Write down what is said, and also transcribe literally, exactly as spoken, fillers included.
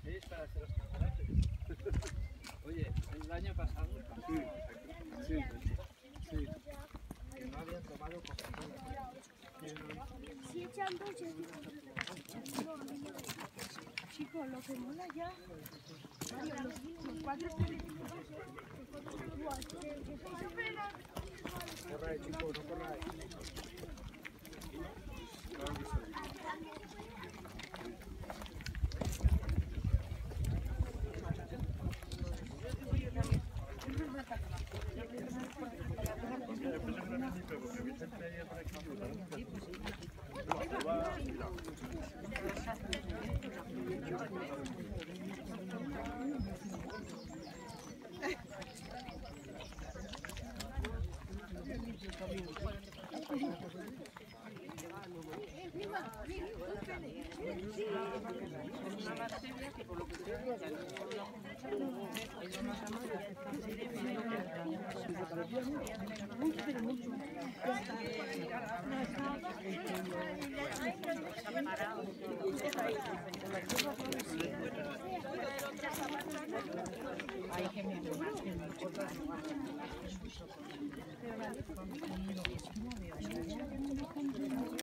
Es para hacer los cataratas. Oye, el año pasado Sí, sí, sí. que no habían tomado Coca-Cola. Si echan dos, chicos, lo que mola ya. Mario, los, los cuatro telediarios. Corra ahí, chico, no corra ahí. Una bacteria que por lo que sea ya no ellos no hay que mejorar mucho.